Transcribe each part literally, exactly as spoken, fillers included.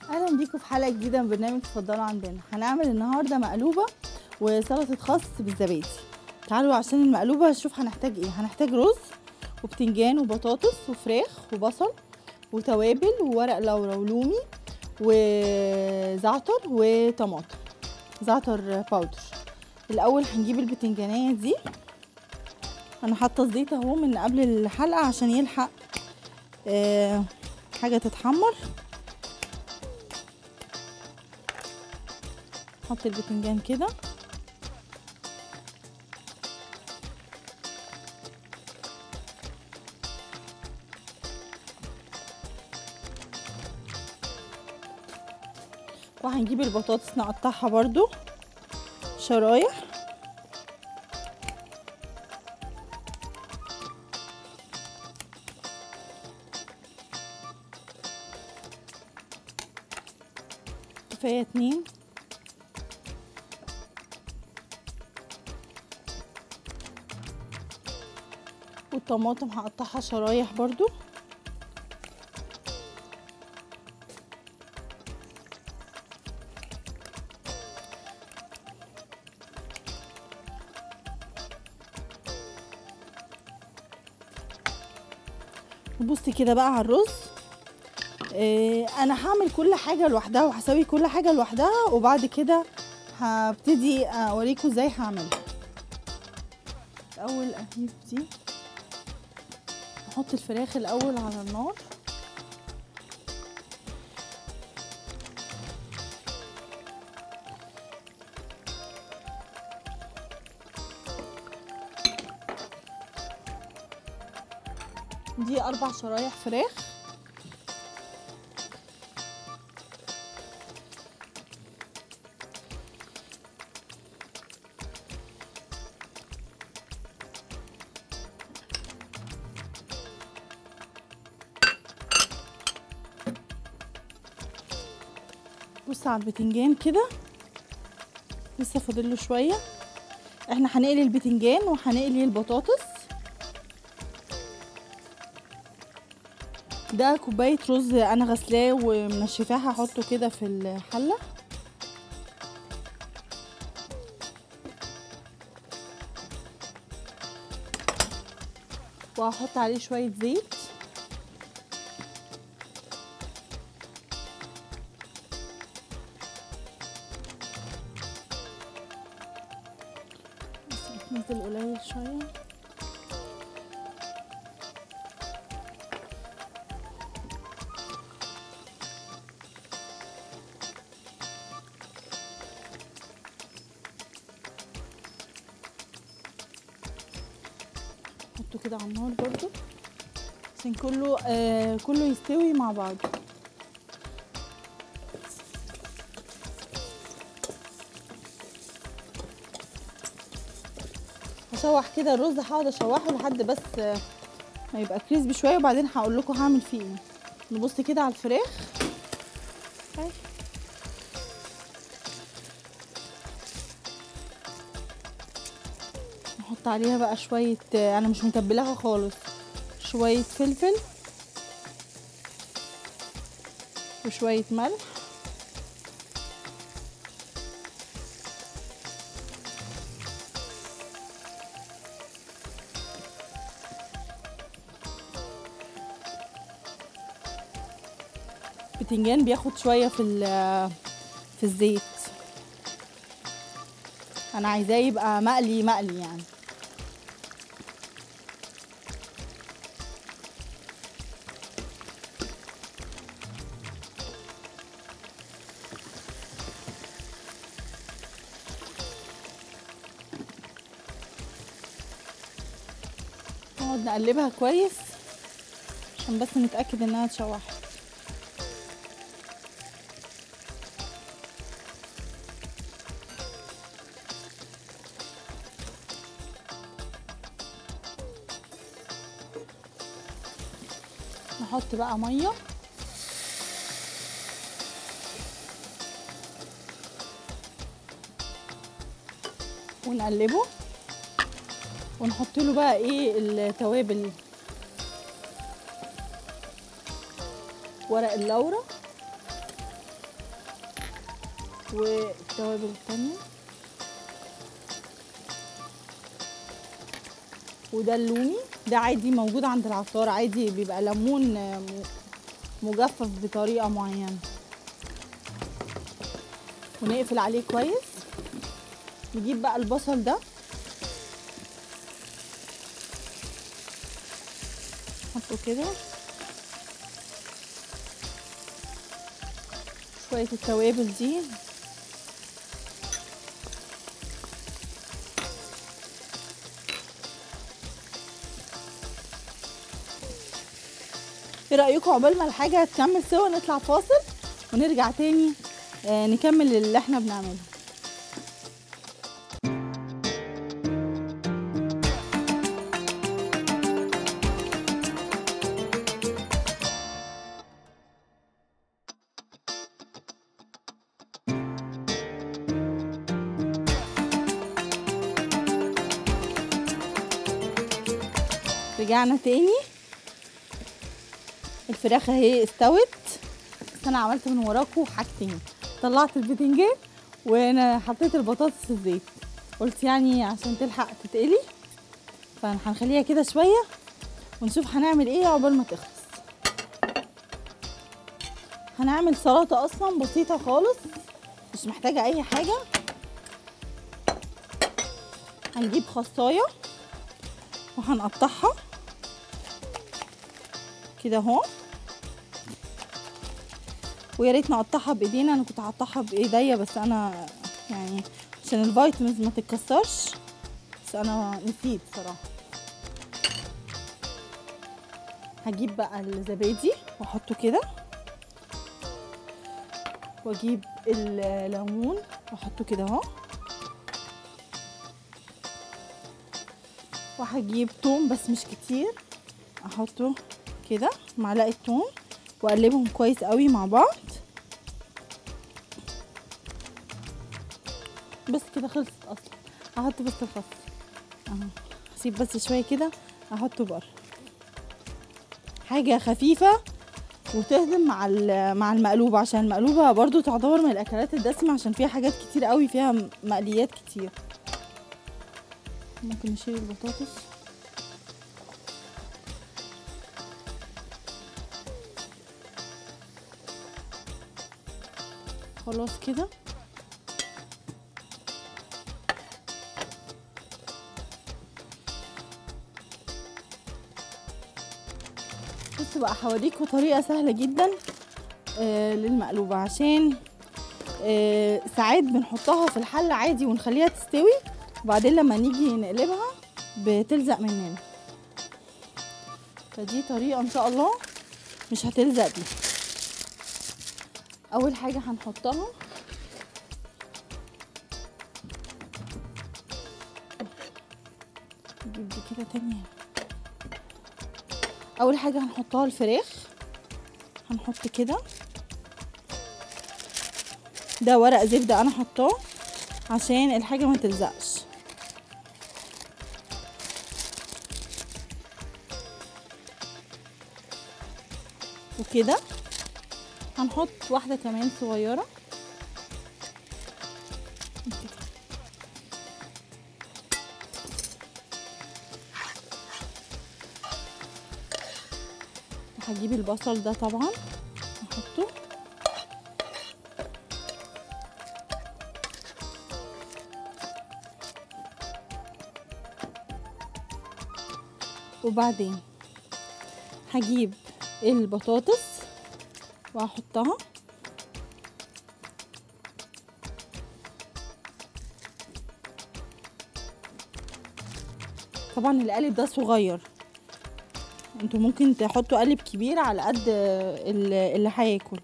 اهلا بيكم في حلقه جديده من برنامج اتفضلوا عندنا. هنعمل النهارده مقلوبه وسلطه خس بالزبادي. تعالوا عشان المقلوبه نشوف هنحتاج ايه. هنحتاج رز وبتنجان وبطاطس وفراخ وبصل وتوابل وورق لورا ولومي وزعتر وطماطم، زعتر باودر. الاول هنجيب البتنجانيه دي، انا حاطه الزيت اهو من قبل الحلقه عشان يلحق أه حاجه تتحمر. نحط البتنجان كده وهنجيب البطاطس نقطعها برضو شرايح، كفايه اتنين. والطماطم هقطعها شرايح برضو. وبصي كده بقى على الرز. آه انا هعمل كل حاجه لوحدها وهسوي كل حاجه لوحدها، وبعد كده هبتدي اوريكم ازاي هعملها. الاول اجيب دي، احط الفراخ الاول على النار. دي اربع شرايح فراخ. بص على البتنجان كده لسه فاضل له شويه. احنا هنقلي البتنجان وهنقلي البطاطس. ده كوبايه رز انا غسلاه ومنشفاه، هحطه كده في الحله. وهحط عليه شويه زيت. نزل قليل شويه. حطه كده على النار برضو عشان كله آه كله يستوي مع بعض. هشوح كده الرز، هقعد اشوحه لحد بس آه ما يبقى كريسبي شويه، وبعدين هقول لكم هعمل فيه ايه. نبص كده على الفراخ اهي. نحط عليها بقى شويه آه انا مش متبلاها خالص، شويه فلفل وشويه ملح البتنجان بياخد شويه في في الزيت، انا عايزاه يبقى مقلي مقلي يعني. نقعد نقلبها كويس عشان بس نتاكد انها اتشوحت. نحط بقى ميه ونقلبه ونحط له بقى ايه التوابل، ورق اللورا والتوابل التانية، وده اللومي، ده عادي موجود عند العطار عادي، بيبقى ليمون مجفف بطريقة معينة. ونقفل عليه كويس. نجيب بقى البصل ده نحطه كده، شوية التوابل دي، ايه رأيكم عقبال ما الحاجة تكمل سوا نطلع فاصل ونرجع تاني آه نكمل اللي احنا بنعمله. رجعنا تاني، الفراخ اهي استوت، بس انا عملت من وراكم حاجتين، طلعت البتنجان وانا حطيت البطاطس في الزيت، قلت يعني عشان تلحق تتقلي، فهنخليها كده شويه ونشوف هنعمل ايه عقبال ما تخلص. هنعمل سلطه اصلا بسيطه خالص مش محتاجه اي حاجه. هنجيب خصايه وهنقطعها كده اهو، ويا ريت نقطعها بايدينا، انا كنت هقطعها بايديا بس انا يعني عشان الفيتامينز ما تتكسرش، بس انا نسيت صراحه. هجيب بقى الزبادي واحطه كده، واجيب الليمون واحطه كده اهو، وهجيب توم بس مش كتير احطه كده، معلقه توم، واقلبهم كويس قوي مع بعض. بس كده خلصت اصلا، هحط بس الخس اهو، هسيب بس شويه كده احطه بره، حاجه خفيفه وتهضم مع مع المقلوبه، عشان المقلوبه برضو تعتبر من الاكلات الدسمه عشان فيها حاجات كتير قوي، فيها مقليات كتير. ممكن نشيل البطاطس، خلاص كده. بصوا بقى هوريكم طريقه سهله جدا آه للمقلوبه، عشان آه ساعات بنحطها في الحله عادي ونخليها تستوي، وبعدين لما نيجي نقلبها بتلزق مننا، فدي طريقه ان شاء الله مش هتلزق دي. اول حاجه هنحطها نجيب دي كده تاني، اول حاجه هنحطها الفراخ، هنحط كده، ده ورق زبده انا حطاه عشان الحاجه ما تلزقش، وكده هنحط واحده كمان صغيره هجيب البصل ده طبعا نحطه، وبعدين هجيب البطاطس وهحطها، طبعا القالب ده صغير، انتوا ممكن تحطوا قالب كبير على قد اللي هياكل.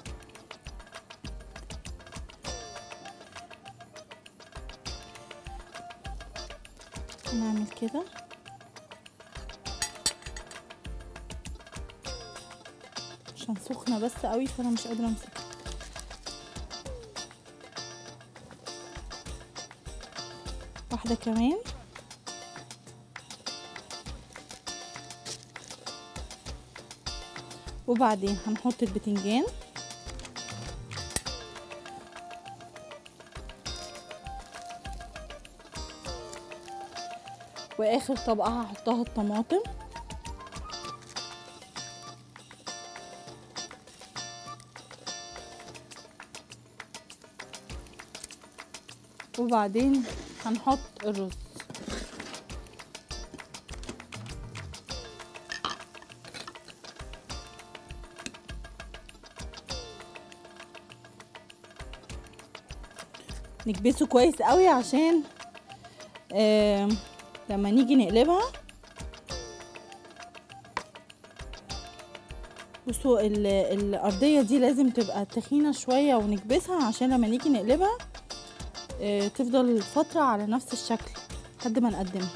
نعمل كده عشان سخنه بس قوي فانا مش قادره امسكها. واحده كمان، وبعدين هنحط البتنجان واخر طبقه هحطها الطماطم. وبعدين هنحط الرز. نكبسه كويس قوي عشان آه لما نيجي نقلبها. بصوا الارضيه دي لازم تبقى تخينه شويه ونكبسها عشان لما نيجي نقلبها آه تفضل فتره على نفس الشكل لحد ما نقدمها.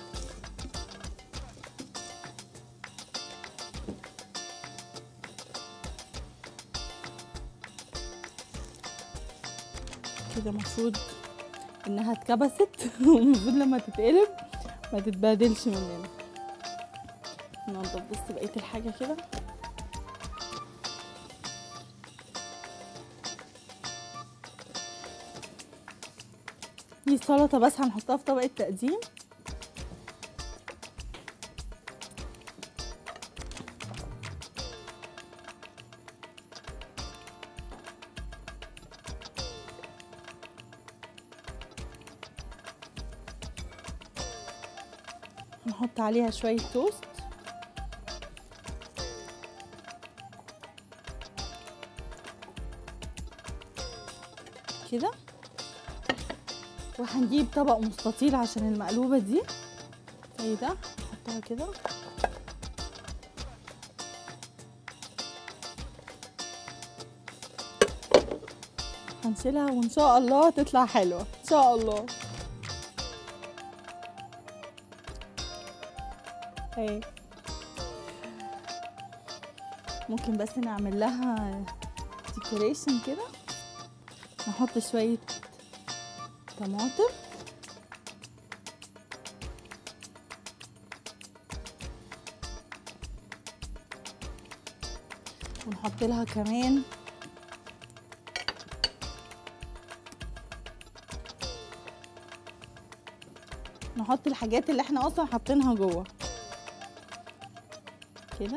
كده المفروض انها اتكبست والمفروض لما تتقلب ما تتبهدلش مننا. ننضف بس بقيه الحاجه كده. دي السلطه بس هنحطها في طبق التقديم. هنحط عليها شويه توست كده، وهنجيب طبق مستطيل عشان المقلوبه دي زي ده نحطها كده. هنشيلها وان شاء الله تطلع حلوه ان شاء الله. اهي ممكن بس نعمل لها ديكوريشن كده. نحط شويه طماطم ونحط لها كمان نحط الحاجات اللي احنا اصلا حاطينها جوه كده.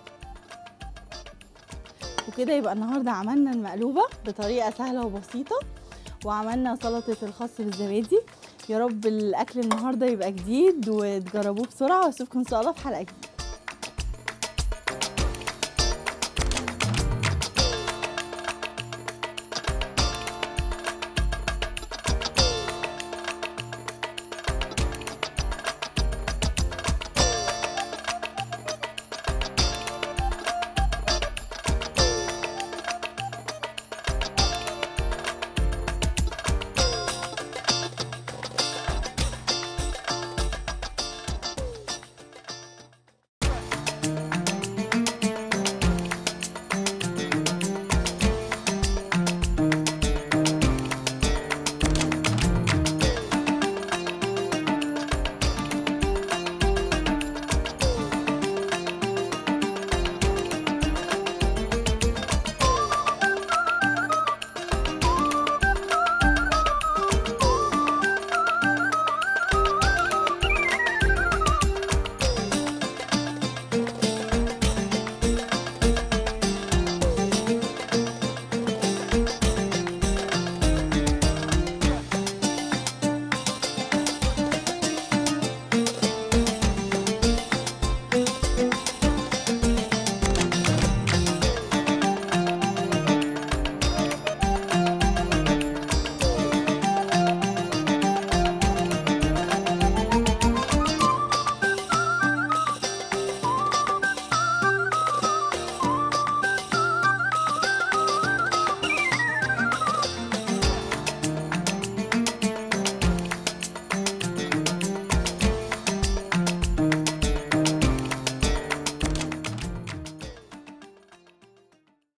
وكده يبقى النهارده عملنا المقلوبه بطريقه سهله وبسيطه، وعملنا سلطه الخس بالزبادي. يا رب الاكل النهارده يبقى جديد وتجربوه بسرعه، واشوفكم ان شاء الله في حلقه جديده.